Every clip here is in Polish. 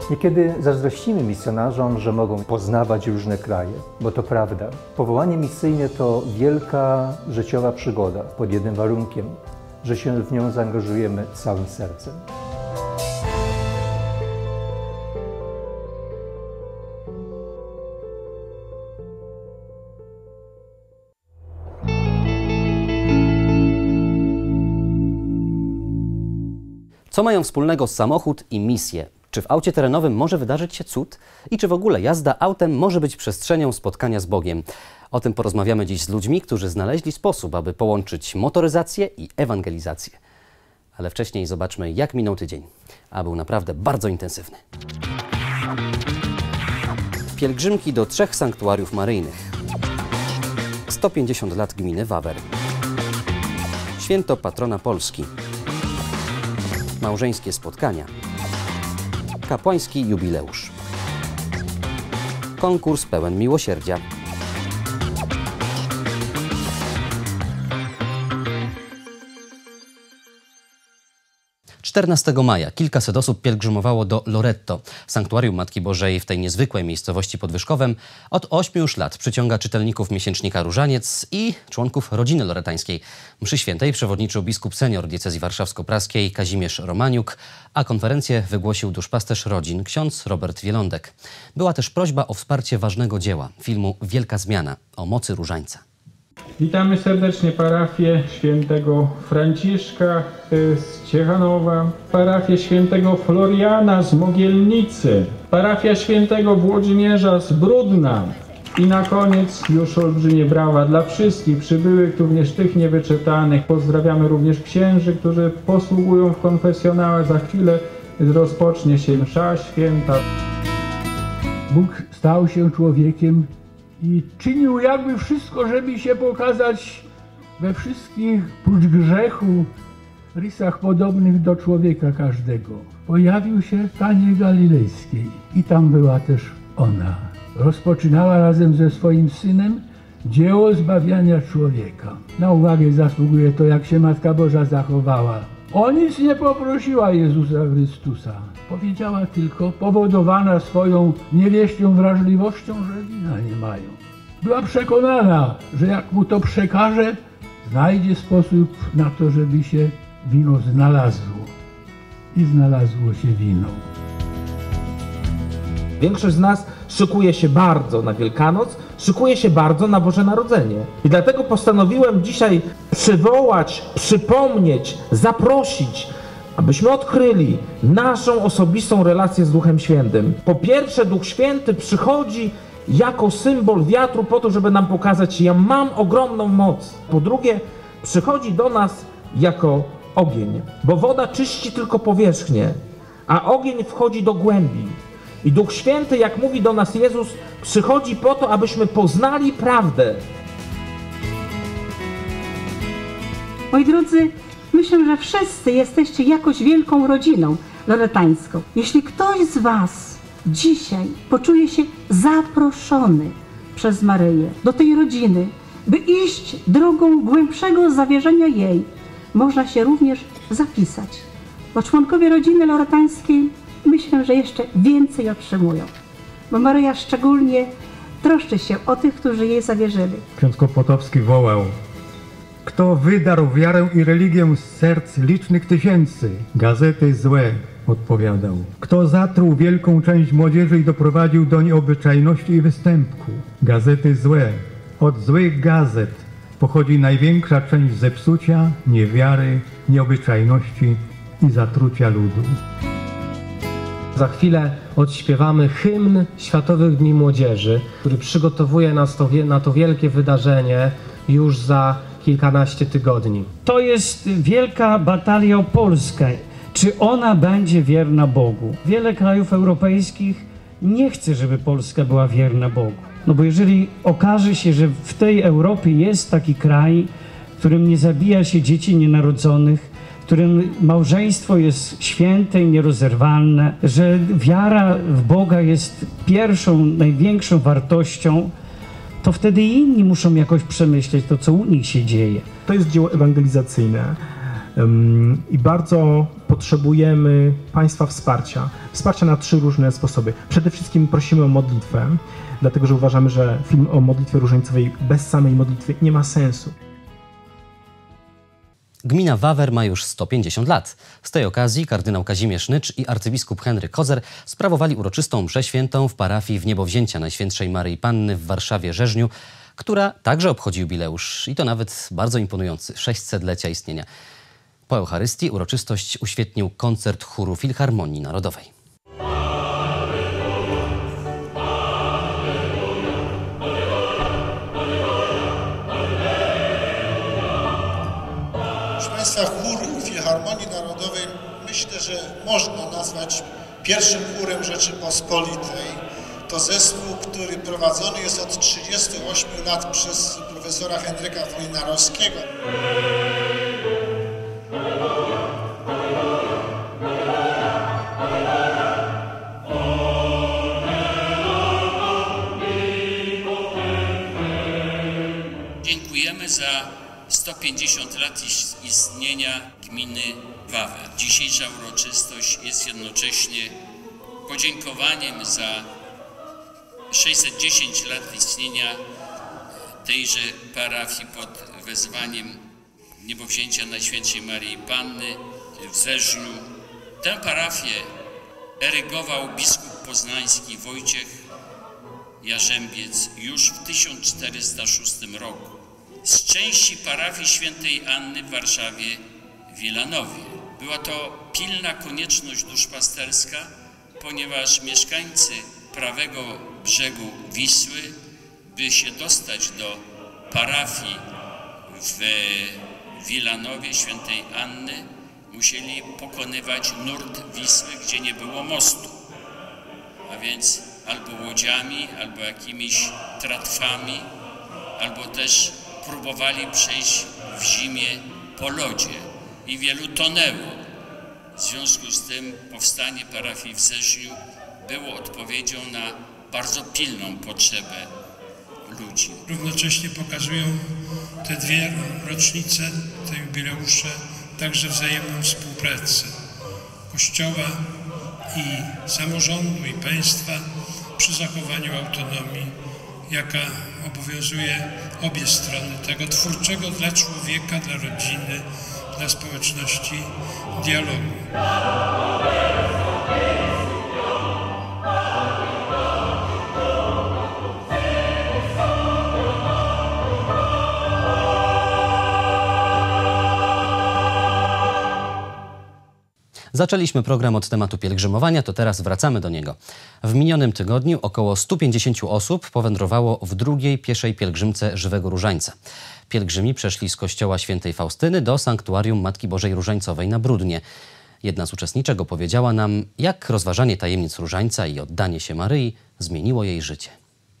Niekiedy zazdrościmy misjonarzom, że mogą poznawać różne kraje, bo to prawda. Powołanie misyjne to wielka życiowa przygoda pod jednym warunkiem, że się w nią zaangażujemy całym sercem. Co mają wspólnego samochód i misję? Czy w aucie terenowym może wydarzyć się cud? I czy w ogóle jazda autem może być przestrzenią spotkania z Bogiem? O tym porozmawiamy dziś z ludźmi, którzy znaleźli sposób, aby połączyć motoryzację i ewangelizację. Ale wcześniej zobaczmy, jak minął tydzień, a był naprawdę bardzo intensywny. Pielgrzymki do 3 sanktuariów maryjnych. 150 lat gminy Wawer. Święto patrona Polski. Małżeńskie spotkania. Kapłański jubileusz. Konkurs pełen miłosierdzia. Czternastego maja kilkaset osób pielgrzymowało do Loretto. Sanktuarium Matki Bożej w tej niezwykłej miejscowości pod Wyszkowem od 8 już lat przyciąga czytelników miesięcznika Różaniec i członków rodziny loretańskiej. Mszy świętej przewodniczył biskup senior diecezji warszawsko-praskiej Kazimierz Romaniuk, a konferencję wygłosił duszpasterz rodzin ksiądz Robert Wielądek. Była też prośba o wsparcie ważnego dzieła, filmu Wielka Zmiana o mocy różańca. Witamy serdecznie parafię świętego Franciszka z Ciechanowa, parafię świętego Floriana z Mogielnicy, parafia świętego Włodzimierza z Brudna i na koniec już olbrzymie brawa dla wszystkich przybyłych, również tych niewyczetanych. Pozdrawiamy również księży, którzy posługują w konfesjonałach. Za chwilę rozpocznie się msza święta. Bóg stał się człowiekiem i czynił jakby wszystko, żeby się pokazać we wszystkich, prócz grzechu, rysach podobnych do człowieka każdego. Pojawił się w Kanie Galilejskiej i tam była też ona. Rozpoczynała razem ze swoim synem dzieło zbawiania człowieka. Na uwagę zasługuje to, jak się Matka Boża zachowała. O nic nie poprosiła Jezusa Chrystusa. Powiedziała tylko, powodowana swoją niewieścią wrażliwością, że wina nie mają. Była przekonana, że jak mu to przekaże, znajdzie sposób na to, żeby się wino znalazło. I znalazło się wino. Większość z nas szykuje się bardzo na Wielkanoc, szykuje się bardzo na Boże Narodzenie. I dlatego postanowiłem dzisiaj przywołać, przypomnieć, zaprosić, abyśmy odkryli naszą osobistą relację z Duchem Świętym. Po pierwsze, Duch Święty przychodzi jako symbol wiatru po to, żeby nam pokazać, ja mam ogromną moc. Po drugie, przychodzi do nas jako ogień, bo woda czyści tylko powierzchnię, a ogień wchodzi do głębi. I Duch Święty, jak mówi do nas Jezus, przychodzi po to, abyśmy poznali prawdę. Moi drodzy, myślę, że wszyscy jesteście jakoś wielką rodziną loretańską. Jeśli ktoś z Was dzisiaj poczuje się zaproszony przez Maryję do tej rodziny, by iść drogą głębszego zawierzenia jej, można się również zapisać. Bo członkowie rodziny loretańskiej myślę, że jeszcze więcej otrzymują, bo Maryja szczególnie troszczy się o tych, którzy jej zawierzyli. Ksiądz Kłopotowski wołał: kto wydarł wiarę i religię z serc licznych tysięcy? Gazety złe, odpowiadał. Kto zatruł wielką część młodzieży i doprowadził do nieobyczajności i występku? Gazety złe. Od złych gazet pochodzi największa część zepsucia, niewiary, nieobyczajności i zatrucia ludu. Za chwilę odśpiewamy hymn Światowych Dni Młodzieży, który przygotowuje nas na to wielkie wydarzenie już za kilkanaście tygodni. To jest wielka batalia o Polskę. Czy ona będzie wierna Bogu? Wiele krajów europejskich nie chce, żeby Polska była wierna Bogu. No bo jeżeli okaże się, że w tej Europie jest taki kraj, w którym nie zabija się dzieci nienarodzonych, w którym małżeństwo jest święte i nierozerwalne, że wiara w Boga jest pierwszą, największą wartością, to wtedy inni muszą jakoś przemyśleć to, co u nich się dzieje. To jest dzieło ewangelizacyjne. I bardzo potrzebujemy Państwa wsparcia. Wsparcia na 3 różne sposoby. Przede wszystkim prosimy o modlitwę, dlatego że uważamy, że film o modlitwie różańcowej bez samej modlitwy nie ma sensu. Gmina Wawer ma już 150 lat. Z tej okazji kardynał Kazimierz Nycz i arcybiskup Henryk Kozer sprawowali uroczystą mszę świętą w parafii Wniebowzięcia Najświętszej Maryi Panny w Warszawie-Rzeżniu, która także obchodzi jubileusz i to nawet bardzo imponujący, 600-lecia istnienia. Po Eucharystii uroczystość uświetnił koncert chóru Filharmonii Narodowej. Proszę Państwa, chór Filharmonii Narodowej myślę, że można nazwać pierwszym chórem Rzeczypospolitej. To zespół, który prowadzony jest od 38 lat przez profesora Henryka Wojnarowskiego. Dziękujemy za 150 lat istnienia gminy Wawer. Dzisiejsza uroczystość jest jednocześnie podziękowaniem za 610 lat istnienia tejże parafii pod wezwaniem Niebowzięcia Najświętszej Maryi Panny w Rzeżniu. Tę parafię erygował biskup poznański Wojciech Jarzębiec już w 1406 roku z części parafii Świętej Anny w Warszawie Wilanowie. Była to pilna konieczność duszpasterska, ponieważ mieszkańcy prawego brzegu Wisły, by się dostać do parafii w Wilanowie Świętej Anny, musieli pokonywać nurt Wisły, gdzie nie było mostu. A więc albo łodziami, albo jakimiś tratwami, albo też próbowali przejść w zimie po lodzie i wielu tonęło. W związku z tym powstanie parafii w Rzeżniu było odpowiedzią na bardzo pilną potrzebę ludzi. Równocześnie pokazują te 2 rocznice, te jubileusze, także wzajemną współpracę Kościoła i samorządu i państwa przy zachowaniu autonomii, jaka obowiązuje obie strony tego twórczego dla człowieka, dla rodziny, dla społeczności dialogu. Zaczęliśmy program od tematu pielgrzymowania, to teraz wracamy do niego. W minionym tygodniu około 150 osób powędrowało w drugiej pieszej pielgrzymce Żywego Różańca. Pielgrzymi przeszli z kościoła Świętej Faustyny do sanktuarium Matki Bożej Różańcowej na Brudnie. Jedna z uczestniczek opowiedziała nam, jak rozważanie tajemnic Różańca i oddanie się Maryi zmieniło jej życie.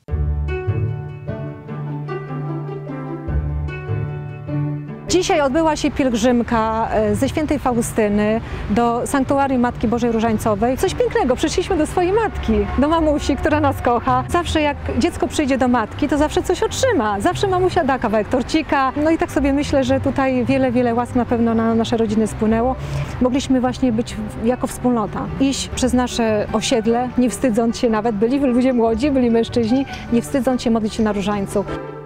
Dzisiaj odbyła się pielgrzymka ze Świętej Faustyny do sanktuarium Matki Bożej Różańcowej. Coś pięknego, przyszliśmy do swojej matki, do mamusi, która nas kocha. Zawsze jak dziecko przyjdzie do matki, to zawsze coś otrzyma. Zawsze mamusia da kawałek torcika. No i tak sobie myślę, że tutaj wiele łask na pewno na nasze rodziny spłynęło. Mogliśmy właśnie być jako wspólnota. Iść przez nasze osiedle, nie wstydząc się nawet, byli ludzie młodzi, byli mężczyźni, nie wstydząc się modlić się na różańcu.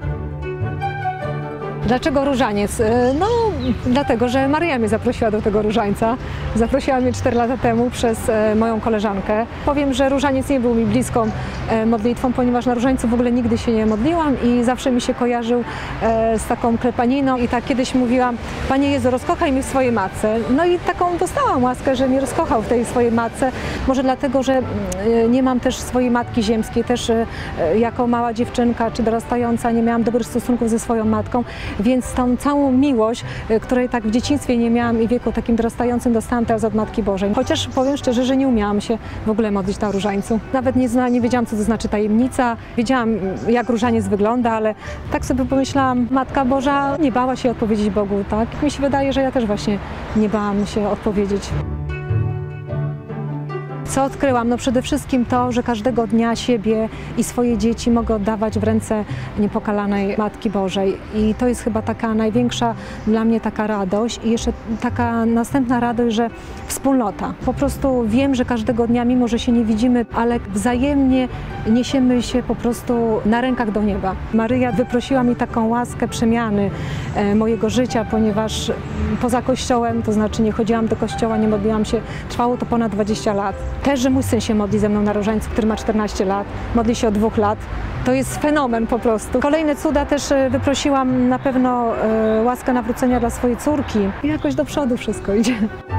Dlaczego różaniec? No, dlatego, że Maryja mnie zaprosiła do tego różańca. Zaprosiła mnie 4 lata temu przez moją koleżankę. Powiem, że różaniec nie był mi bliską modlitwą, ponieważ na różańcu w ogóle nigdy się nie modliłam i zawsze mi się kojarzył z taką klepaniną. I tak kiedyś mówiłam: Panie Jezu, rozkochaj mnie w swojej matce. No i taką dostałam łaskę, że mnie rozkochał w tej swojej matce. Może dlatego, że nie mam też swojej matki ziemskiej. Też jako mała dziewczynka czy dorastająca nie miałam dobrych stosunków ze swoją matką. Więc tą całą miłość, której tak w dzieciństwie nie miałam i w wieku takim dorastającym, dostałam teraz od Matki Bożej. Chociaż powiem szczerze, że nie umiałam się w ogóle modlić na różańcu. Nawet nie wiedziałam, co to znaczy tajemnica. Wiedziałam, jak różaniec wygląda, ale tak sobie pomyślałam, Matka Boża nie bała się odpowiedzieć Bogu, tak? Mi się wydaje, że ja też właśnie nie bałam się odpowiedzieć. Co odkryłam? No przede wszystkim to, że każdego dnia siebie i swoje dzieci mogę oddawać w ręce niepokalanej Matki Bożej. I to jest chyba taka największa dla mnie taka radość i jeszcze taka następna radość, że wspólnota. Po prostu wiem, że każdego dnia, mimo że się nie widzimy, ale wzajemnie niesiemy się po prostu na rękach do nieba. Maryja wyprosiła mi taką łaskę przemiany mojego życia, ponieważ poza kościołem, to znaczy nie chodziłam do kościoła, nie modliłam się, trwało to ponad 20 lat. Też, że mój syn się modli ze mną na różańcu, który ma 14 lat, modli się od 2 lat. To jest fenomen po prostu. Kolejne cuda też wyprosiłam na pewno łaskę nawrócenia dla swojej córki. I jakoś do przodu wszystko idzie.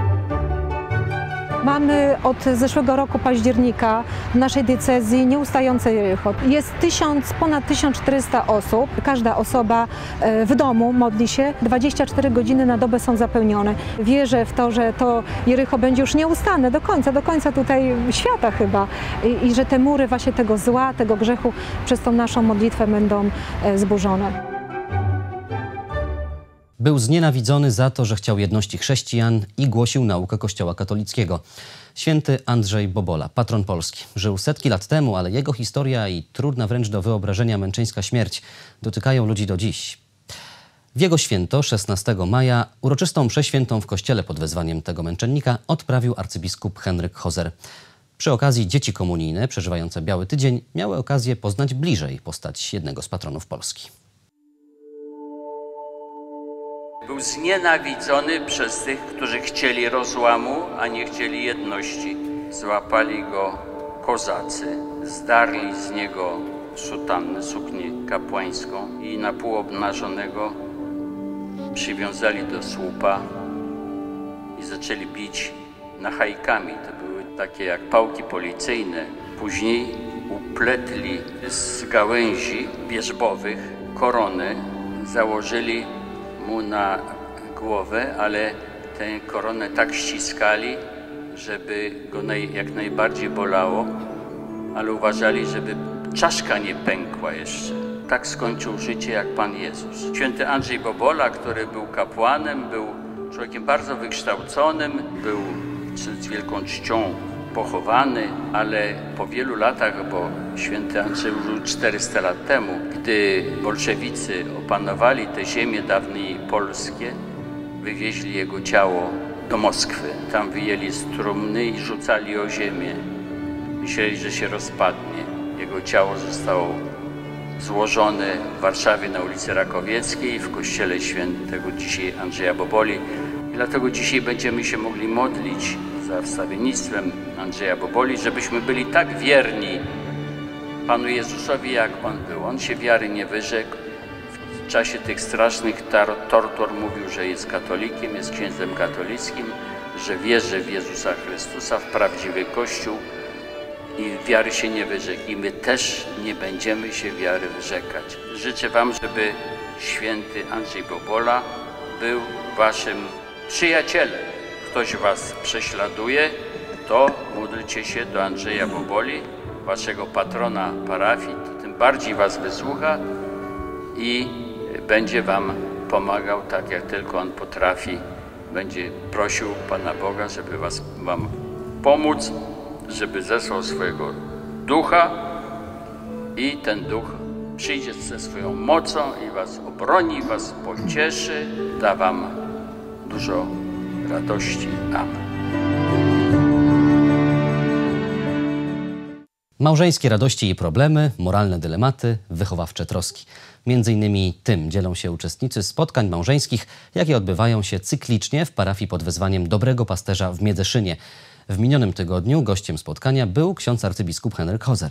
Mamy od zeszłego roku października w naszej diecezji nieustające jericho. Jest ponad 1400 osób. Każda osoba w domu modli się. 24 godziny na dobę są zapełnione. Wierzę w to, że to jericho będzie już nieustanne do końca tutaj świata chyba. I że te mury właśnie tego zła, tego grzechu przez tą naszą modlitwę będą zburzone. Był znienawidzony za to, że chciał jedności chrześcijan i głosił naukę Kościoła katolickiego. Święty Andrzej Bobola, patron Polski, żył setki lat temu, ale jego historia i trudna wręcz do wyobrażenia męczeńska śmierć dotykają ludzi do dziś. W jego święto, 16 maja, uroczystą mszę świętą w kościele pod wezwaniem tego męczennika odprawił arcybiskup Henryk Hoser. Przy okazji dzieci komunijne przeżywające Biały Tydzień miały okazję poznać bliżej postać jednego z patronów Polski. Był znienawidzony przez tych, którzy chcieli rozłamu, a nie chcieli jedności. Złapali go kozacy, zdarli z niego sutannę, suknię kapłańską i na pół obnażonego przywiązali do słupa i zaczęli bić nachajkami. To były takie jak pałki policyjne. Później upletli z gałęzi wierzbowych koronę, założyli mu na głowę, ale tę koronę tak ściskali, żeby go jak najbardziej bolało, ale uważali, żeby czaszka nie pękła jeszcze. Tak skończył życie jak Pan Jezus. Święty Andrzej Bobola, który był kapłanem, był człowiekiem bardzo wykształconym, był z wielką czcią pochowany, ale po wielu latach, bo święty Andrzej żył 400 lat temu, gdy bolszewicy opanowali te ziemie dawniej polskie, wywieźli jego ciało do Moskwy. Tam wyjęli z trumny i rzucali o ziemię. Myśleli, że się rozpadnie. Jego ciało zostało złożone w Warszawie na ulicy Rakowieckiej, w kościele świętego dzisiaj Andrzeja Boboli. I dlatego dzisiaj będziemy się mogli modlić za wstawiennictwem Andrzeja Boboli, żebyśmy byli tak wierni Panu Jezusowi, jak On był. On się wiary nie wyrzekł. W czasie tych strasznych tortur mówił, że jest katolikiem, jest księdzem katolickim, że wierzy w Jezusa Chrystusa, w prawdziwy Kościół i wiary się nie wyrzekł. I my też nie będziemy się wiary wyrzekać. Życzę Wam, żeby święty Andrzej Bobola był Waszym przyjacielem. Ktoś Was prześladuje, to módlcie się do Andrzeja Boboli, Waszego patrona parafii, to tym bardziej Was wysłucha i będzie Wam pomagał tak, jak tylko On potrafi. Będzie prosił Pana Boga, żeby Wam pomóc, żeby zesłał swojego ducha i ten duch przyjdzie ze swoją mocą i Was obroni, Was pocieszy, da Wam dużo radości. Amen. Małżeńskie radości i problemy, moralne dylematy, wychowawcze troski. Między innymi tym dzielą się uczestnicy spotkań małżeńskich, jakie odbywają się cyklicznie w parafii pod wezwaniem Dobrego Pasterza w Miedzeszynie. W minionym tygodniu gościem spotkania był ksiądz arcybiskup Henryk Hoser.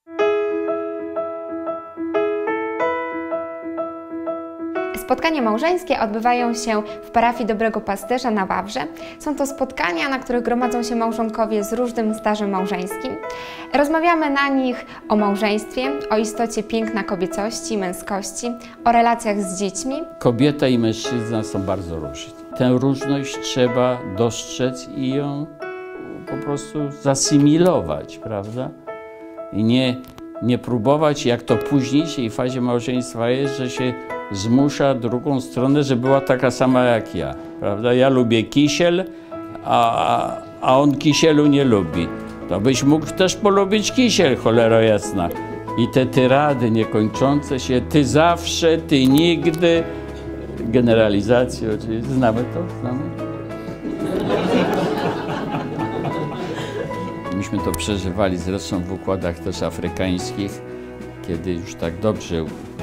Spotkania małżeńskie odbywają się w parafii Dobrego Pasterza na Wawrze. Są to spotkania, na których gromadzą się małżonkowie z różnym stażem małżeńskim. Rozmawiamy na nich o małżeństwie, o istocie piękna kobiecości, męskości, o relacjach z dziećmi. Kobieta i mężczyzna są bardzo różni. Tę różność trzeba dostrzec i ją po prostu zasymilować, prawda? I nie próbować, jak to później w tej fazie małżeństwa jest, że się zmusza drugą stronę, że była taka sama jak ja, prawda? Ja lubię kisiel, a on kisielu nie lubi. To byś mógł też polubić kisiel, cholero jasna. I te tyrady niekończące się, ty zawsze, ty nigdy. Generalizacje oczywiście. Znamy to? Znamy? Myśmy to przeżywali zresztą w układach też afrykańskich, kiedy już tak dobrze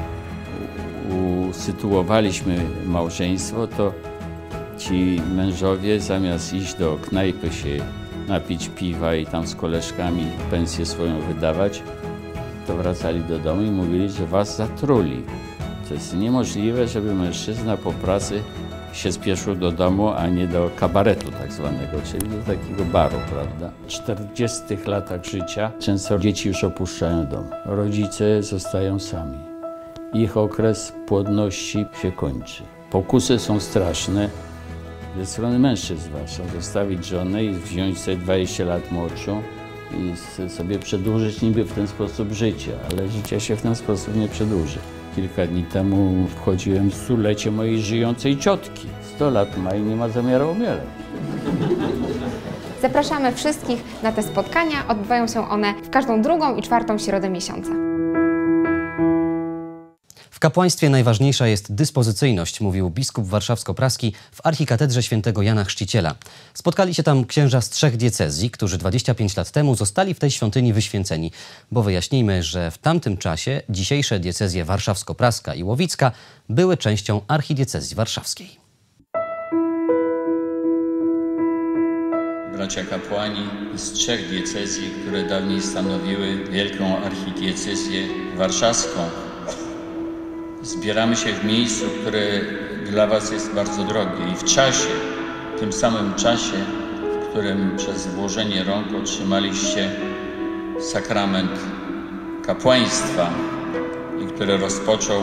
usytuowaliśmy małżeństwo, to ci mężowie zamiast iść do knajpy się napić piwa i tam z koleżkami pensję swoją wydawać, to wracali do domu i mówili, że was zatruli. To jest niemożliwe, żeby mężczyzna po pracy się spieszył do domu, a nie do kabaretu tak zwanego, czyli do takiego baru, prawda? W 40 latach życia często dzieci już opuszczają dom. Rodzice zostają sami. Ich okres płodności się kończy. Pokusy są straszne. Ze strony mężczyzn zwłaszcza, zostawić żonę i wziąć sobie 20 lat młodszą i sobie przedłużyć niby w ten sposób życie, ale życie się w ten sposób nie przedłuży. Kilka dni temu wchodziłem w stulecie mojej żyjącej ciotki. 100 lat ma i nie ma zamiaru umierać. Zapraszamy wszystkich na te spotkania. Odbywają się one w każdą drugą i czwartą środę miesiąca. W kapłaństwie najważniejsza jest dyspozycyjność, mówił biskup warszawsko-praski w archikatedrze świętego Jana Chrzciciela. Spotkali się tam księża z 3 diecezji, którzy 25 lat temu zostali w tej świątyni wyświęceni. Bo wyjaśnijmy, że w tamtym czasie dzisiejsze diecezje warszawsko-praska i łowicka były częścią archidiecezji warszawskiej. Bracia kapłani z 3 diecezji, które dawniej stanowiły wielką archidiecezję warszawską, zbieramy się w miejscu, które dla was jest bardzo drogie i w czasie, w tym samym czasie, w którym przez włożenie rąk otrzymaliście sakrament kapłaństwa i który rozpoczął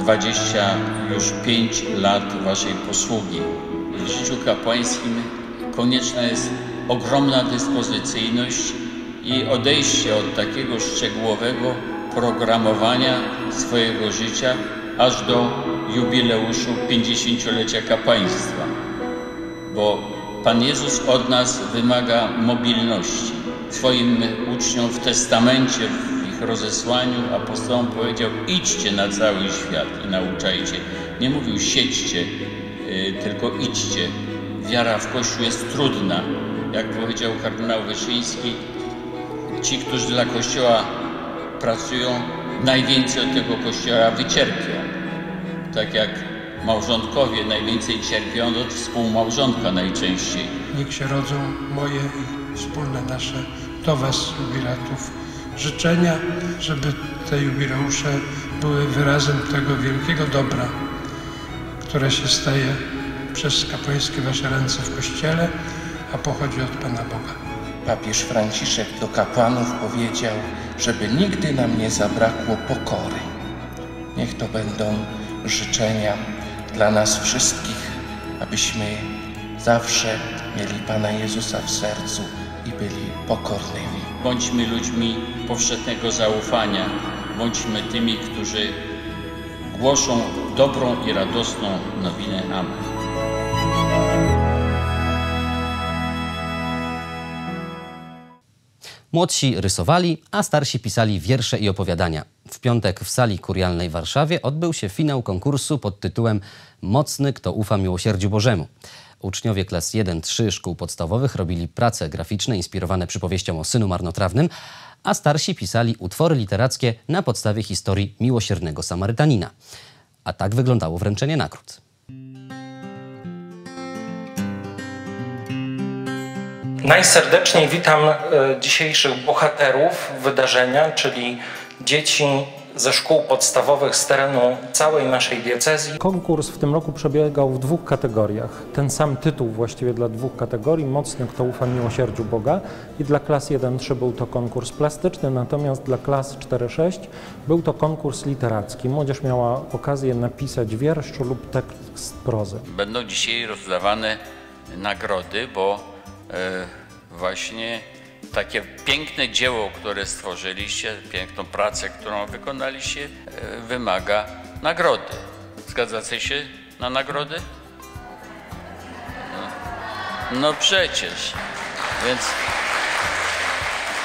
25 lat waszej posługi. W życiu kapłańskim konieczna jest ogromna dyspozycyjność i odejście od takiego szczegółowego programowania swojego życia aż do jubileuszu 50-lecia kapłaństwa. Bo Pan Jezus od nas wymaga mobilności. Swoim uczniom w testamencie, w ich rozesłaniu apostołom powiedział: idźcie na cały świat i nauczajcie. Nie mówił siedźcie, tylko idźcie. Wiara w Kościół jest trudna. Jak powiedział kardynał Wyszyński, ci, którzy dla Kościoła pracują, najwięcej od tego Kościoła wycierpią. Tak jak małżonkowie najwięcej cierpią od współmałżonka najczęściej. Niech się rodzą moje i wspólne nasze do was, jubilatów, życzenia, żeby te jubileusze były wyrazem tego wielkiego dobra, które się staje przez kapłańskie wasze ręce w Kościele, a pochodzi od Pana Boga. Papież Franciszek do kapłanów powiedział, żeby nigdy nam nie zabrakło pokory. Niech to będą życzenia dla nas wszystkich, abyśmy zawsze mieli Pana Jezusa w sercu i byli pokornymi. Bądźmy ludźmi powszechnego zaufania, bądźmy tymi, którzy głoszą dobrą i radosną nowinę. Amen. Młodsi rysowali, a starsi pisali wiersze i opowiadania. W piątek w sali kurialnej w Warszawie odbył się finał konkursu pod tytułem Mocny, kto ufa miłosierdziu Bożemu. Uczniowie klas 1-3 szkół podstawowych robili prace graficzne inspirowane przypowieścią o synu marnotrawnym, a starsi pisali utwory literackie na podstawie historii miłosiernego Samarytanina. A tak wyglądało wręczenie nagród. Najserdeczniej witam dzisiejszych bohaterów wydarzenia, czyli dzieci ze szkół podstawowych z terenu całej naszej diecezji. Konkurs w tym roku przebiegał w 2 kategoriach. Ten sam tytuł właściwie dla 2 kategorii, Mocny, kto ufa miłosierdziu Boga. I dla klas 1-3 był to konkurs plastyczny, natomiast dla klas 4-6 był to konkurs literacki. Młodzież miała okazję napisać wiersz lub tekst prozy. Będą dzisiaj rozdawane nagrody, bo właśnie takie piękne dzieło, które stworzyliście, piękną pracę, którą wykonaliście, wymaga nagrody. Zgadzacie się na nagrody? No przecież.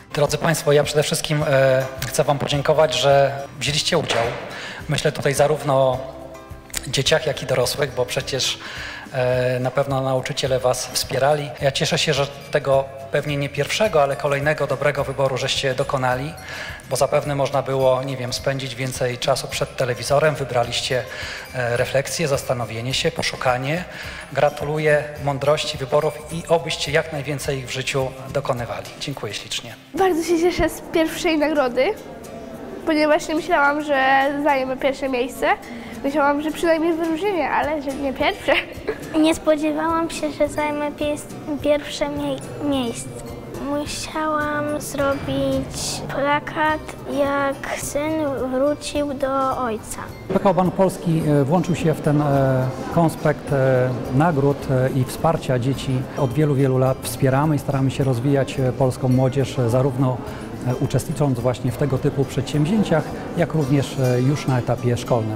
Drodzy Państwo, ja przede wszystkim chcę Wam podziękować, że wzięliście udział. Myślę tutaj zarówno o dzieciach, jak i dorosłych, bo przecież na pewno nauczyciele Was wspierali. Ja cieszę się, że tego pewnie nie pierwszego, ale kolejnego dobrego wyboru żeście dokonali, bo zapewne można było, nie wiem, spędzić więcej czasu przed telewizorem. Wybraliście refleksję, zastanowienie się, poszukanie. Gratuluję mądrości wyborów i obyście jak najwięcej ich w życiu dokonywali. Dziękuję ślicznie. Bardzo się cieszę z pierwszej nagrody, ponieważ nie myślałam, że zajmę pierwsze miejsce. Myślałam, że przynajmniej wyróżnienie, ale że nie pierwsze. Nie spodziewałam się, że zajmę pierwsze miejsce. Musiałam zrobić plakat, jak syn wrócił do ojca. PKO Bank Polski włączył się w ten konspekt nagród i wsparcia dzieci. Od wielu, wielu lat wspieramy i staramy się rozwijać polską młodzież, zarówno uczestnicząc właśnie w tego typu przedsięwzięciach, jak również już na etapie szkolnym.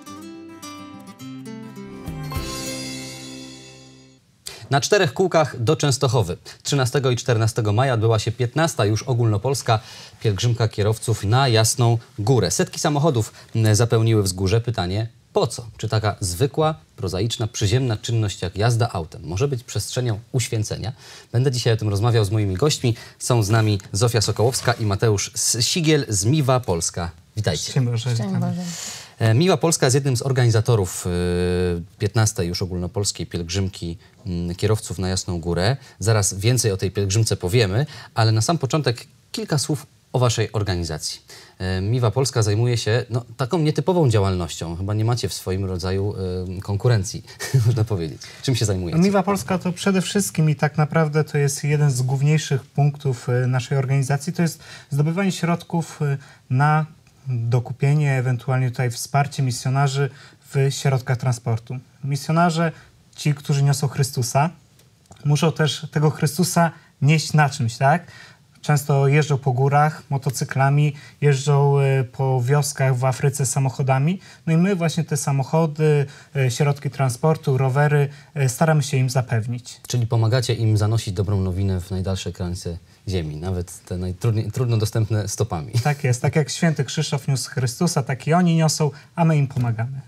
Na 4 kółkach do Częstochowy. 13 i 14 maja odbyła się 15. już ogólnopolska pielgrzymka kierowców na Jasną Górę. Setki samochodów zapełniły wzgórze. Pytanie, po co? Czy taka zwykła, prozaiczna, przyziemna czynność jak jazda autem może być przestrzenią uświęcenia? Będę dzisiaj o tym rozmawiał z moimi gośćmi. Są z nami Zofia Sokołowska i Mateusz Sigiel z Miwa Polska. Witajcie. Szczęść Boże. Miwa Polska jest jednym z organizatorów 15. już ogólnopolskiej pielgrzymki kierowców na Jasną Górę. Zaraz więcej o tej pielgrzymce powiemy, ale na sam początek kilka słów o waszej organizacji. Miwa Polska zajmuje się taką nietypową działalnością. Chyba nie macie w swoim rodzaju konkurencji, można powiedzieć. Czym się zajmujecie? Miwa Polska to przede wszystkim i tak naprawdę to jest jeden z główniejszych punktów naszej organizacji, to jest zdobywanie środków na dokupienie, ewentualnie tutaj wsparcie misjonarzy w środkach transportu. Misjonarze, ci, którzy niosą Chrystusa, muszą też tego Chrystusa nieść na czymś, tak? Często jeżdżą po górach motocyklami, jeżdżą po wioskach w Afryce samochodami. No i my właśnie te samochody, środki transportu, rowery staramy się im zapewnić. Czyli pomagacie im zanosić dobrą nowinę w najdalsze krańce ziemi, nawet te trudno dostępne stopami. Tak jest, tak jak święty Krzysztof niósł Chrystusa, tak i oni niosą, a my im pomagamy.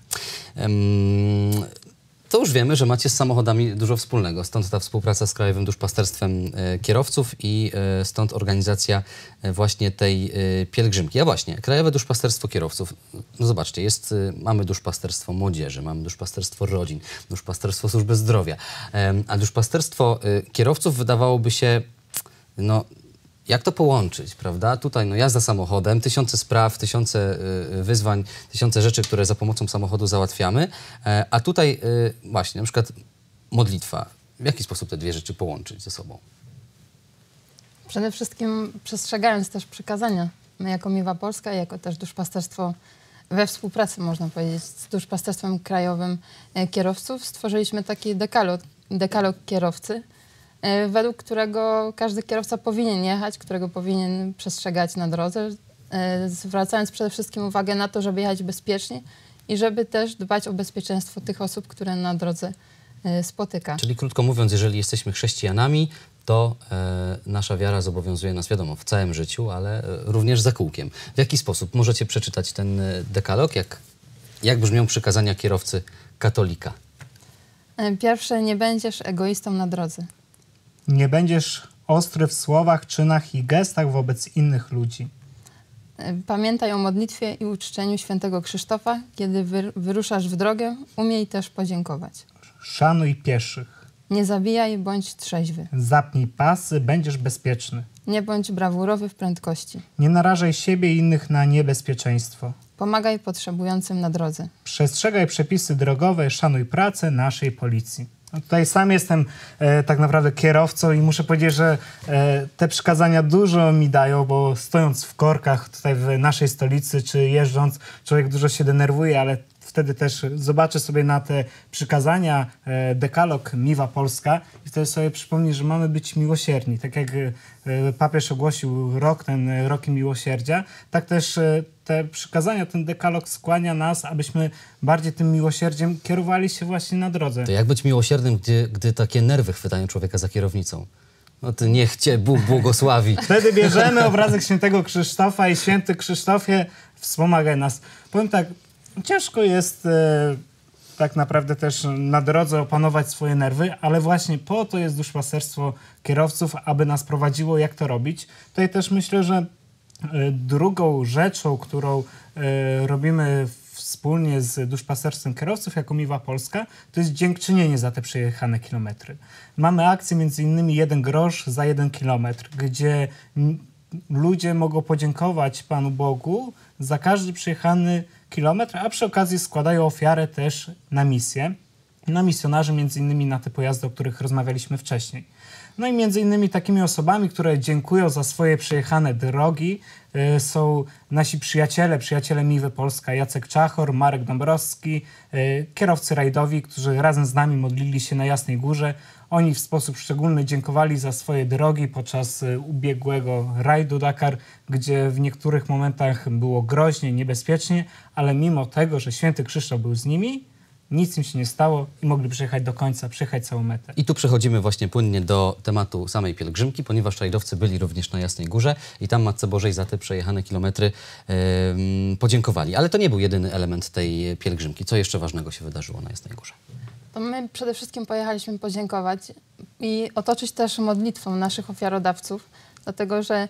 To już wiemy, że macie z samochodami dużo wspólnego. Stąd ta współpraca z Krajowym Duszpasterstwem Kierowców i stąd organizacja właśnie tej pielgrzymki. A właśnie, Krajowe Duszpasterstwo Kierowców. No zobaczcie, mamy duszpasterstwo młodzieży, mamy duszpasterstwo rodzin, duszpasterstwo służby zdrowia. A duszpasterstwo kierowców wydawałoby się, jak to połączyć, prawda? Tutaj jazda samochodem, tysiące spraw, tysiące wyzwań, tysiące rzeczy, które za pomocą samochodu załatwiamy, a tutaj właśnie na przykład modlitwa. W jaki sposób te dwie rzeczy połączyć ze sobą? Przede wszystkim przestrzegając też przykazania. My jako Miwa Polska, jako też duszpasterstwo we współpracy, można powiedzieć, z Duszpasterstwem Krajowym Kierowców stworzyliśmy taki dekalog kierowcy, według którego każdy kierowca powinien jechać, którego powinien przestrzegać na drodze, zwracając przede wszystkim uwagę na to, żeby jechać bezpiecznie i żeby też dbać o bezpieczeństwo tych osób, które na drodze spotyka. Czyli krótko mówiąc, jeżeli jesteśmy chrześcijanami, to nasza wiara zobowiązuje nas, wiadomo, w całym życiu, ale również za kółkiem. W jaki sposób możecie przeczytać ten dekalog? Jak brzmią przykazania kierowcy katolika? Pierwsze, nie będziesz egoistą na drodze. Nie będziesz ostry w słowach, czynach i gestach wobec innych ludzi. Pamiętaj o modlitwie i uczczeniu świętego Krzysztofa. Kiedy wyruszasz w drogę, umiej też podziękować. Szanuj pieszych. Nie zabijaj, bądź trzeźwy. Zapnij pasy, będziesz bezpieczny. Nie bądź brawurowy w prędkości. Nie narażaj siebie i innych na niebezpieczeństwo. Pomagaj potrzebującym na drodze. Przestrzegaj przepisy drogowe, szanuj pracę naszej policji. Tutaj sam jestem tak naprawdę kierowcą i muszę powiedzieć, że te przykazania dużo mi dają, bo stojąc w korkach tutaj w naszej stolicy, czy jeżdżąc, człowiek dużo się denerwuje, ale wtedy też zobaczę sobie na te przykazania, dekalog Miwa Polska i wtedy sobie przypomnę, że mamy być miłosierni. Tak jak papież ogłosił ten rokiem miłosierdzia, tak też te przykazania, ten dekalog skłania nas, abyśmy bardziej tym miłosierdziem kierowali się właśnie na drodze. To jak być miłosiernym, gdy takie nerwy chwytają człowieka za kierownicą? No ty niech cię Bóg błogosławi. Wtedy bierzemy obrazek świętego Krzysztofa i święty Krzysztofie wspomagaj nas. Powiem tak, ciężko jest tak naprawdę też na drodze opanować swoje nerwy, ale właśnie po to jest duszpasterstwo kierowców, aby nas prowadziło, jak to robić. Tutaj też myślę, że drugą rzeczą, którą robimy wspólnie z duszpasterstwem kierowców jako Miwa Polska, to jest dziękczynienie za te przejechane kilometry. Mamy akcję między innymi 1 grosz za 1 kilometr, gdzie ludzie mogą podziękować Panu Bogu za każdy przejechany kilometr, a przy okazji składają ofiarę też na misję, na misjonarzy, między innymi na te pojazdy, o których rozmawialiśmy wcześniej. No i między innymi takimi osobami, które dziękują za swoje przejechane drogi, są nasi przyjaciele Miwy Polska, Jacek Czachor, Marek Dąbrowski, kierowcy rajdowi, którzy razem z nami modlili się na Jasnej Górze. Oni w sposób szczególny dziękowali za swoje drogi podczas ubiegłego rajdu Dakar, gdzie w niektórych momentach było groźnie, niebezpiecznie, ale mimo tego, że święty Krzysztof był z nimi, nic im się nie stało i mogli przyjechać do końca, przejechać całą metę. I tu przechodzimy właśnie płynnie do tematu samej pielgrzymki, ponieważ rajdowcy byli również na Jasnej Górze i tam Matce Bożej za te przejechane kilometry podziękowali. Ale to nie był jedyny element tej pielgrzymki. Co jeszcze ważnego się wydarzyło na Jasnej Górze? To my przede wszystkim pojechaliśmy podziękować i otoczyć też modlitwą naszych ofiarodawców, dlatego że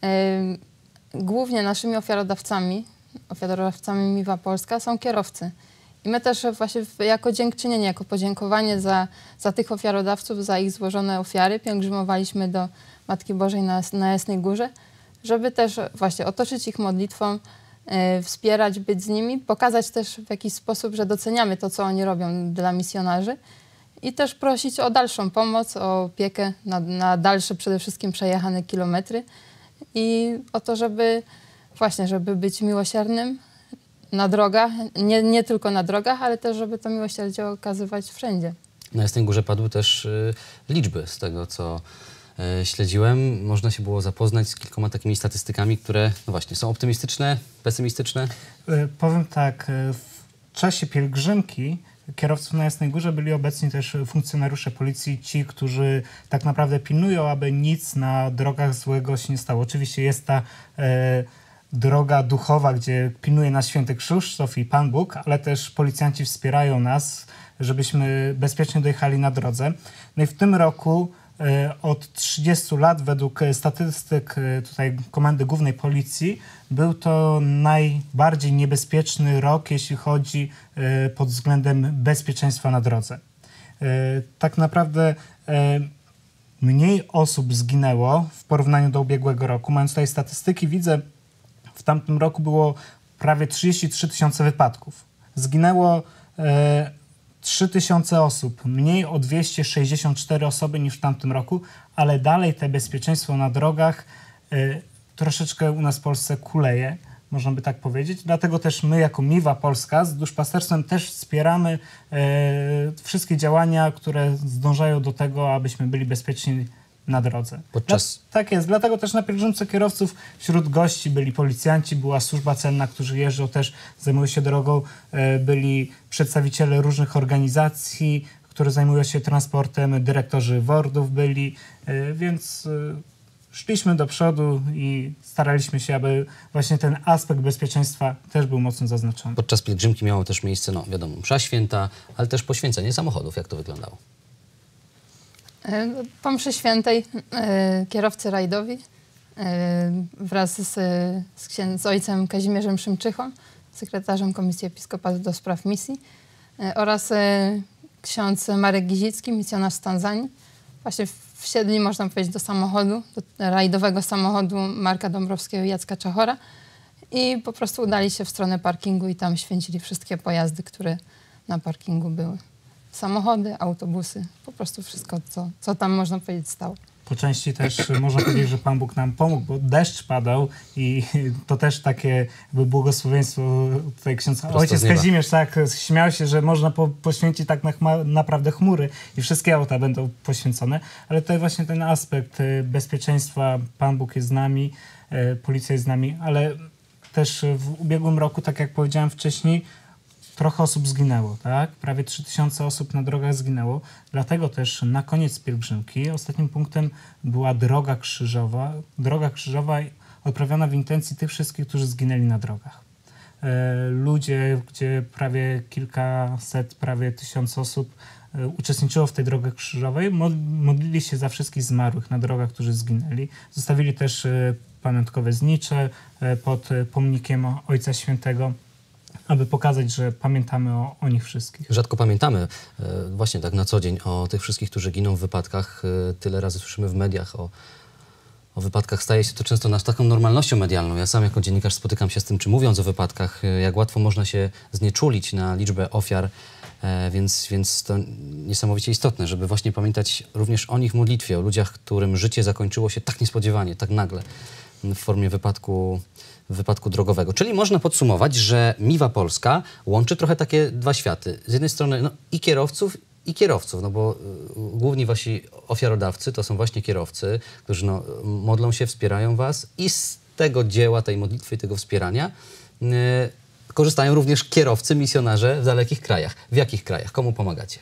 głównie naszymi ofiarodawcami Miwa Polska są kierowcy. I my też właśnie jako dziękczynienie, jako podziękowanie za tych ofiarodawców, za ich złożone ofiary pielgrzymowaliśmy do Matki Bożej na Jasnej Górze, żeby też właśnie otoczyć ich modlitwą, wspierać, być z nimi, pokazać też w jakiś sposób, że doceniamy to, co oni robią dla misjonarzy i też prosić o dalszą pomoc, o opiekę na dalsze przede wszystkim przejechane kilometry i o to, żeby być miłosiernym na drogach, nie tylko na drogach, ale też, żeby to miłosierdzie okazywać wszędzie. Na Jasnej Górze padły też liczby z tego, co śledziłem. Można się było zapoznać z kilkoma takimi statystykami, które no właśnie są optymistyczne, pesymistyczne. Powiem tak, w czasie pielgrzymki kierowców na Jasnej Górze byli obecni też funkcjonariusze policji, ci, którzy tak naprawdę pilnują, aby nic na drogach złego się nie stało. Oczywiście jest ta droga duchowa, gdzie pilnuje nas święty Krzysztof i Pan Bóg, ale też policjanci wspierają nas, żebyśmy bezpiecznie dojechali na drodze. No i w tym roku od 30 lat według statystyk tutaj Komendy Głównej Policji był to najbardziej niebezpieczny rok, jeśli chodzi pod względem bezpieczeństwa na drodze. Tak naprawdę mniej osób zginęło w porównaniu do ubiegłego roku. Mając tutaj statystyki, widzę, w tamtym roku było prawie 33 000 wypadków. Zginęło 3000 osób, mniej o 264 osoby niż w tamtym roku, ale dalej te bezpieczeństwo na drogach troszeczkę u nas w Polsce kuleje, można by tak powiedzieć. Dlatego też my jako Miwa Polska z duszpasterstwem też wspieramy wszystkie działania, które zdążają do tego, abyśmy byli bezpieczni na drodze. Tak jest, dlatego też na pielgrzymce kierowców wśród gości byli policjanci, była służba celna, którzy jeżdżą też, zajmują się drogą, byli przedstawiciele różnych organizacji, które zajmują się transportem, dyrektorzy WORD-ów byli, więc szliśmy do przodu i staraliśmy się, aby właśnie ten aspekt bezpieczeństwa też był mocno zaznaczony. Podczas pielgrzymki miało też miejsce, no wiadomo, msza święta, ale też poświęcenie samochodów. Jak to wyglądało? Po mszy świętej kierowcy rajdowi wraz z ojcem Kazimierzem Szymczychą, sekretarzem Komisji Episkopatu do Spraw Misji oraz ksiądz Marek Gizicki, misjonarz z Tanzanii, właśnie wsiedli, można powiedzieć, do samochodu, do rajdowego samochodu Marka Dąbrowskiego i Jacka Czachora i po prostu udali się w stronę parkingu i tam święcili wszystkie pojazdy, które na parkingu były. Samochody, autobusy, po prostu wszystko, co tam, można powiedzieć, stało. Po części też można powiedzieć, że Pan Bóg nam pomógł, bo deszcz padał i to też takie błogosławieństwo. Tutaj ojciec Kazimierz tak śmiał się, że można poświęcić tak naprawdę chmury i wszystkie auta będą poświęcone, ale tutaj właśnie ten aspekt bezpieczeństwa, Pan Bóg jest z nami, policja jest z nami, ale też w ubiegłym roku, tak jak powiedziałem wcześniej, trochę osób zginęło, tak? Prawie 3000 osób na drogach zginęło. Dlatego też na koniec pielgrzymki ostatnim punktem była Droga Krzyżowa. Droga Krzyżowa odprawiona w intencji tych wszystkich, którzy zginęli na drogach. Ludzie, gdzie prawie kilkaset, prawie 1000 osób uczestniczyło w tej Drodze Krzyżowej, modlili się za wszystkich zmarłych na drogach, którzy zginęli. Zostawili też pamiątkowe znicze pod pomnikiem Ojca Świętego, aby pokazać, że pamiętamy o nich wszystkich. Rzadko pamiętamy właśnie tak na co dzień o tych wszystkich, którzy giną w wypadkach. Tyle razy słyszymy w mediach o wypadkach. Staje się to często taką normalnością medialną. Ja sam jako dziennikarz spotykam się z tym, czy mówiąc o wypadkach, jak łatwo można się znieczulić na liczbę ofiar, więc to niesamowicie istotne, żeby właśnie pamiętać również o nich w modlitwie, o ludziach, którym życie zakończyło się tak niespodziewanie, tak nagle w formie wypadku drogowego. Czyli można podsumować, że Miwa Polska łączy trochę takie dwa światy. Z jednej strony i kierowców, no bo główni wasi ofiarodawcy to są właśnie kierowcy, którzy modlą się, wspierają was i z tego dzieła, tej modlitwy i tego wspierania korzystają również kierowcy, misjonarze w dalekich krajach. W jakich krajach? Komu pomagacie?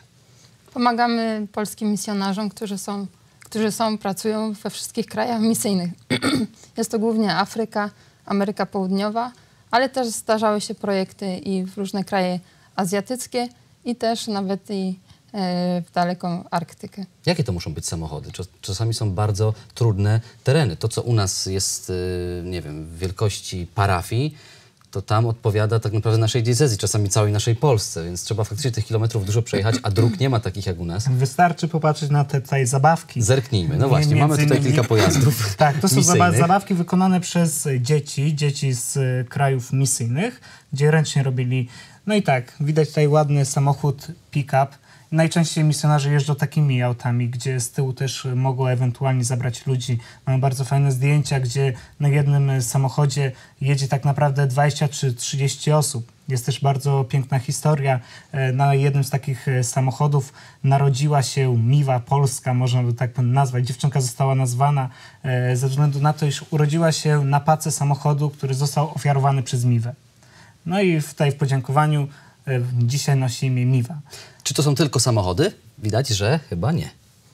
Pomagamy polskim misjonarzom, którzy pracują we wszystkich krajach misyjnych. Jest to głównie Afryka, Ameryka Południowa, ale też zdarzały się projekty i w różne kraje azjatyckie i też nawet i w daleką Arktykę. Jakie to muszą być samochody? Czasami są bardzo trudne tereny. To, co u nas jest, nie wiem, wielkości parafii, to tam odpowiada tak naprawdę naszej diecezji, czasami całej naszej Polsce, więc trzeba faktycznie tych kilometrów dużo przejechać, a dróg nie ma takich jak u nas. Wystarczy popatrzeć na te tutaj zabawki. Zerknijmy. No właśnie, mamy tutaj kilka pojazdów. Tak, to są zabawki wykonane przez dzieci z krajów misyjnych, gdzie ręcznie robili. No i tak, widać tutaj ładny samochód pick-up. Najczęściej misjonarze jeżdżą takimi autami, gdzie z tyłu też mogą ewentualnie zabrać ludzi. Mamy bardzo fajne zdjęcia, gdzie na jednym samochodzie jedzie tak naprawdę 20 czy 30 osób. Jest też bardzo piękna historia. Na jednym z takich samochodów narodziła się Miwa Polska, można by tak nazwać. Dziewczynka została nazwana ze względu na to, iż urodziła się na pace samochodu, który został ofiarowany przez Miwę. No i tutaj w podziękowaniu dzisiaj nosi imię Miwa. Czy to są tylko samochody? Widać, że chyba nie.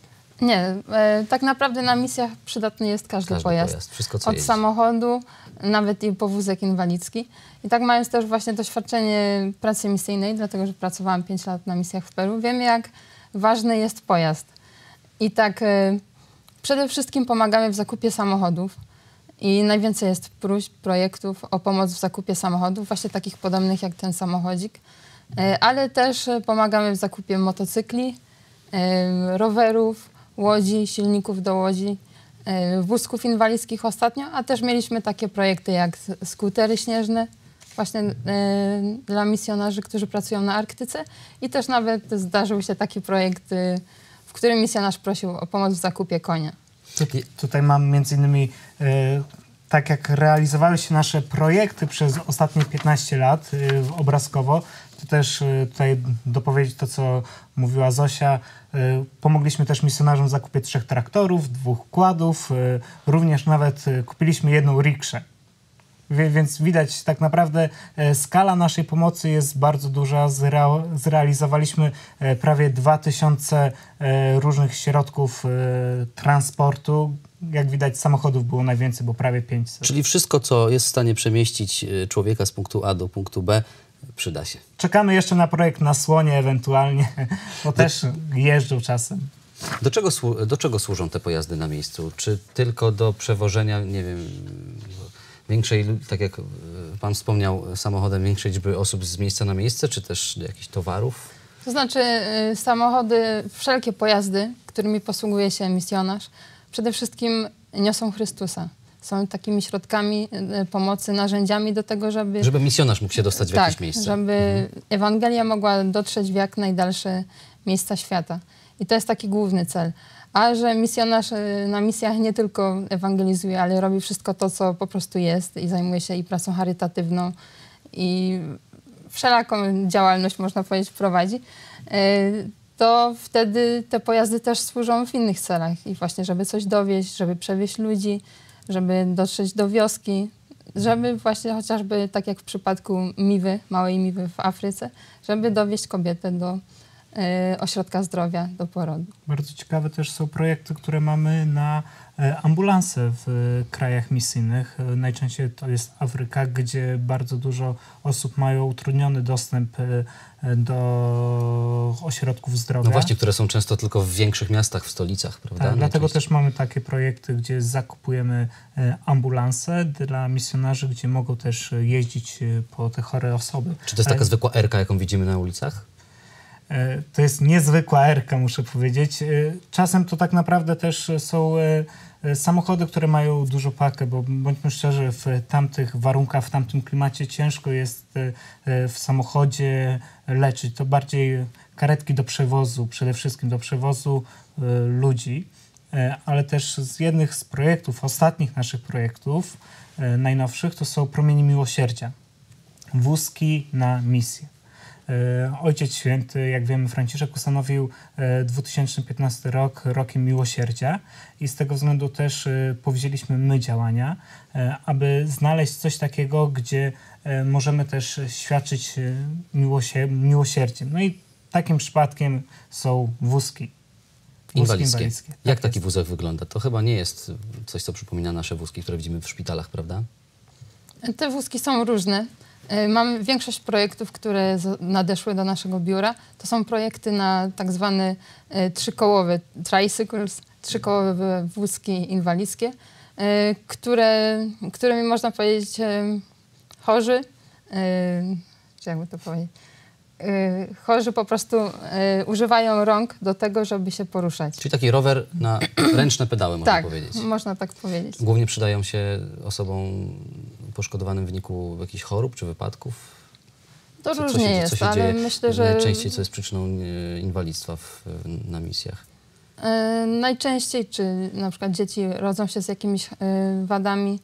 Nie, tak naprawdę na misjach przydatny jest każdy pojazd. Wszystko, co od jeździ. Samochodu, nawet i powózek inwalidzki. I tak mając też właśnie doświadczenie pracy misyjnej, dlatego że pracowałam 5 lat na misjach w Peru, wiem, jak ważny jest pojazd. I tak przede wszystkim pomagamy w zakupie samochodów. I najwięcej jest próśb, projektów o pomoc w zakupie samochodów, właśnie takich podobnych jak ten samochodzik. Ale też pomagamy w zakupie motocykli, rowerów, łodzi, silników do łodzi, wózków inwalidzkich ostatnio, a też mieliśmy takie projekty jak skutery śnieżne, właśnie dla misjonarzy, którzy pracują na Arktyce i też nawet zdarzył się taki projekt, w którym misjonarz prosił o pomoc w zakupie konia. Tutaj mam między innymi, tak jak realizowały się nasze projekty przez ostatnie 15 lat obrazkowo, to też tutaj dopowiedzieć to, co mówiła Zosia. Pomogliśmy też misjonarzom w zakupie 3 traktorów, 2 kładów, również nawet kupiliśmy 1 rikszę. Więc widać tak naprawdę skala naszej pomocy jest bardzo duża. Zrealizowaliśmy prawie 2000 różnych środków transportu. Jak widać, samochodów było najwięcej, bo prawie 500. Czyli wszystko, co jest w stanie przemieścić człowieka z punktu A do punktu B, przyda się. Czekamy jeszcze na projekt na słonie ewentualnie, bo też jeżdżą czasem. Do czego służą te pojazdy na miejscu? Czy tylko do przewożenia, nie wiem, większej, tak jak pan wspomniał, samochodem większej liczby osób z miejsca na miejsce, czy też do jakichś towarów? To znaczy samochody, wszelkie pojazdy, którymi posługuje się misjonarz, przede wszystkim niosą Chrystusa. Są takimi środkami pomocy, narzędziami do tego, żeby misjonarz mógł się dostać w jakieś miejsce. Żeby Ewangelia mogła dotrzeć w jak najdalsze miejsca świata. I to jest taki główny cel. A że misjonarz na misjach nie tylko ewangelizuje, ale robi wszystko to, co po prostu jest i zajmuje się i pracą charytatywną i wszelaką działalność, można powiedzieć, prowadzi, to wtedy te pojazdy też służą w innych celach. I właśnie, żeby coś dowieźć, żeby przewieźć ludzi, żeby dotrzeć do wioski. żeby właśnie chociażby, tak jak w przypadku Miwy, małej Miwy w Afryce, żeby dowieźć kobietę do ośrodka zdrowia do porodu. Bardzo ciekawe też są projekty, które mamy na ambulanse w krajach misyjnych. Najczęściej to jest Afryka, gdzie bardzo dużo osób mają utrudniony dostęp do ośrodków zdrowia. No właśnie, które są często tylko w większych miastach, w stolicach, prawda? Tak, dlatego też mamy takie projekty, gdzie zakupujemy ambulanse dla misjonarzy, gdzie mogą też jeździć po te chore osoby. Czy to jest taka zwykła erka, jaką widzimy na ulicach? To jest niezwykła erka, muszę powiedzieć. Czasem to tak naprawdę też są samochody, które mają dużo pakę, bo bądźmy szczerzy, w tamtych warunkach, w tamtym klimacie ciężko jest w samochodzie leczyć. To bardziej karetki do przewozu, przede wszystkim do przewozu ludzi, ale też z jednych z projektów, ostatnich naszych projektów, najnowszych, to są Promienie Miłosierdzia. Wózki na misję. Ojciec Święty, jak wiemy, Franciszek ustanowił 2015 rok rokiem miłosierdzia i z tego względu też powzięliśmy my działania, aby znaleźć coś takiego, gdzie możemy też świadczyć miłosierdziem. No i takim przypadkiem są wózki. Inwalidzkie. Jak taki wózek wygląda? To chyba nie jest coś, co przypomina nasze wózki, które widzimy w szpitalach, prawda? Te wózki są różne. Mamy większość projektów, które nadeszły do naszego biura. To są projekty na tak zwane trzykołowe tricycles, trzykołowe wózki inwalidzkie, którymi można powiedzieć chorzy, czy jakby to powiedzieć, chorzy po prostu używają rąk do tego, żeby się poruszać. Czyli taki rower na ręczne pedały, można powiedzieć. Tak, można tak powiedzieć. Głównie przydają się osobom poszkodowanym w wyniku jakichś chorób czy wypadków? To różnie jest, ale myślę, że... Najczęściej co jest przyczyną inwalidztwa na misjach? Najczęściej, czy na przykład dzieci rodzą się z jakimiś wadami,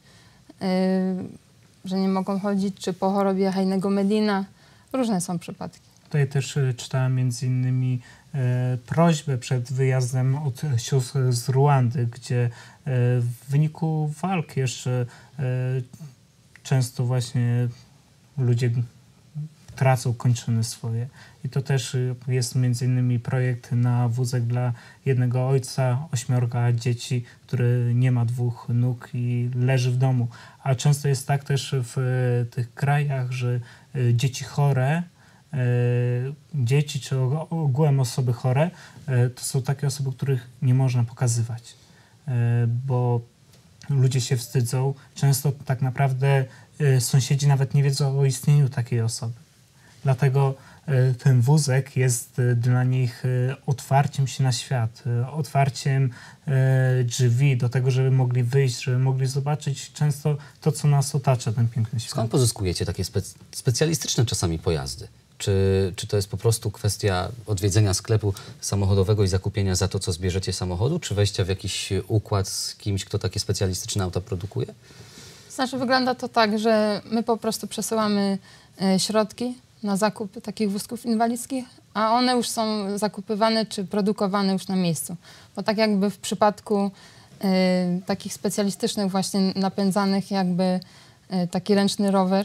że nie mogą chodzić, czy po chorobie Heinego Medina. Różne są przypadki. Tutaj też czytałem między innymi prośbę przed wyjazdem od sióstr z Ruandy, gdzie w wyniku walki jeszcze często właśnie ludzie tracą kończyny swoje. I to też jest między innymi projekt na wózek dla jednego ojca, 8 dzieci, który nie ma 2 nóg i leży w domu. A często jest tak też w tych krajach, że dzieci chore, dzieci czy ogółem osoby chore, to są takie osoby, których nie można pokazywać, bo ludzie się wstydzą. Często tak naprawdę sąsiedzi nawet nie wiedzą o istnieniu takiej osoby. Dlatego ten wózek jest dla nich otwarciem się na świat, otwarciem drzwi do tego, żeby mogli wyjść, żeby mogli zobaczyć często to, co nas otacza, ten piękny świat. Skąd pozyskujecie takie specjalistyczne czasami pojazdy? Czy to jest po prostu kwestia odwiedzenia sklepu samochodowego i zakupienia za to, co zbierzecie samochodu, czy wejścia w jakiś układ z kimś, kto takie specjalistyczne auta produkuje? Znaczy wygląda to tak, że my po prostu przesyłamy środki na zakup takich wózków inwalidzkich, a one już są zakupywane czy produkowane już na miejscu. Bo tak jakby w przypadku takich specjalistycznych właśnie napędzanych jakby taki ręczny rower,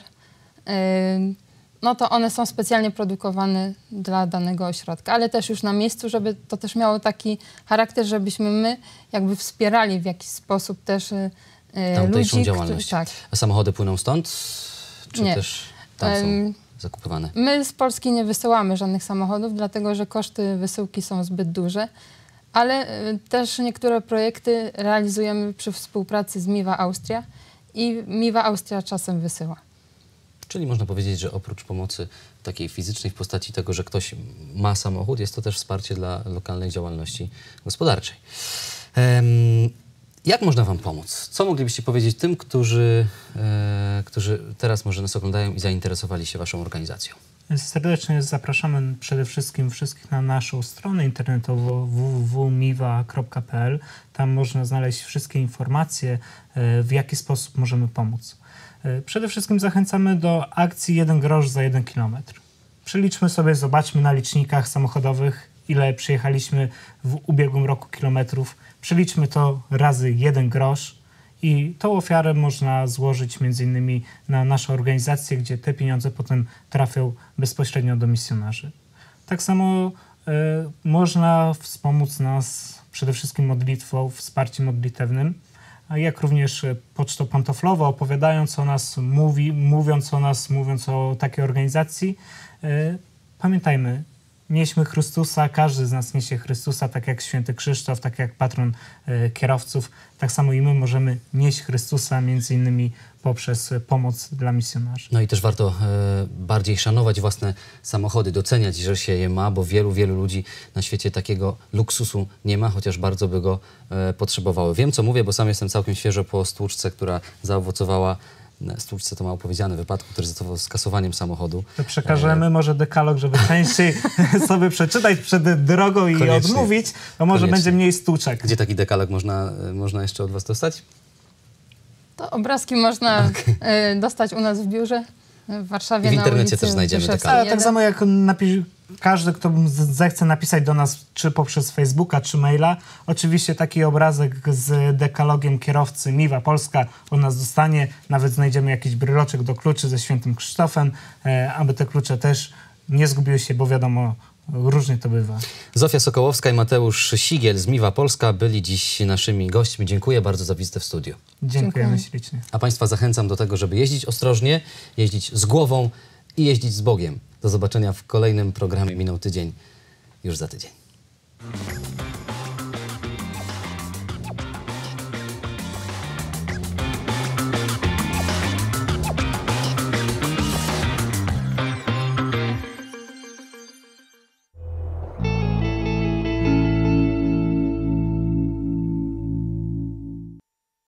no to one są specjalnie produkowane dla danego ośrodka, ale też już na miejscu, żeby to też miało taki charakter, żebyśmy my jakby wspierali w jakiś sposób też tamtejszą ludzi, działalność. Tak. A samochody płyną stąd? Czy Nie. też tam są zakupywane? My z Polski nie wysyłamy żadnych samochodów, dlatego że koszty wysyłki są zbyt duże, ale też niektóre projekty realizujemy przy współpracy z Miwa Austria i Miwa Austria czasem wysyła. Czyli można powiedzieć, że oprócz pomocy takiej fizycznej w postaci tego, że ktoś ma samochód, jest to też wsparcie dla lokalnej działalności gospodarczej. Jak można wam pomóc? Co moglibyście powiedzieć tym, którzy teraz może nas oglądają i zainteresowali się waszą organizacją? Serdecznie zapraszamy przede wszystkim wszystkich na naszą stronę internetową www.miwa.pl. Tam można znaleźć wszystkie informacje, w jaki sposób możemy pomóc. Przede wszystkim zachęcamy do akcji 1 grosz za 1 kilometr. Przeliczmy sobie, zobaczmy na licznikach samochodowych, ile przejechaliśmy w ubiegłym roku kilometrów. Przeliczmy to razy 1 grosz i tą ofiarę można złożyć między innymi na naszą organizację, gdzie te pieniądze potem trafią bezpośrednio do misjonarzy. Tak samo można wspomóc nas przede wszystkim modlitwą, wsparciem modlitewnym, a jak również pocztą pantoflową, opowiadając o nas, mówiąc o takiej organizacji. Pamiętajmy, nieśmy Chrystusa, każdy z nas niesie Chrystusa, tak jak święty Krzysztof, tak jak patron kierowców, tak samo i my możemy nieść Chrystusa, między innymi poprzez pomoc dla misjonarzy. No i też warto bardziej szanować własne samochody, doceniać, że się je ma, bo wielu ludzi na świecie takiego luksusu nie ma, chociaż bardzo by go potrzebowały. Wiem, co mówię, bo sam jestem całkiem świeżo po stłuczce, która zaowocowała, stłuczce to mało powiedziane, wypadku, który zaowocował skasowaniem samochodu. To przekażemy może dekalog, żeby częściej sobie przeczytać przed drogą i Koniecznie. odmówić, to może będzie mniej stłuczek. Gdzie taki dekalog można jeszcze od was dostać? To obrazki można dostać u nas w biurze w Warszawie. I w internecie na ulicy też znajdziemy Rzeszewskiej dekalog. Tak samo jak każdy, kto zechce napisać do nas, czy poprzez Facebooka, czy maila, oczywiście taki obrazek z dekalogiem kierowcy Miwa Polska od nas dostanie. Nawet znajdziemy jakiś bryloczek do kluczy ze świętym Krzysztofem, aby te klucze też nie zgubiły się, bo wiadomo, różnie to bywa. Zofia Sokołowska i Mateusz Sigiel z Miwa Polska byli dziś naszymi gośćmi. Dziękuję bardzo za wizytę w studiu. Dziękujemy ślicznie. A Państwa zachęcam do tego, żeby jeździć ostrożnie, jeździć z głową i jeździć z Bogiem. Do zobaczenia w kolejnym programie Minął Tydzień już za tydzień.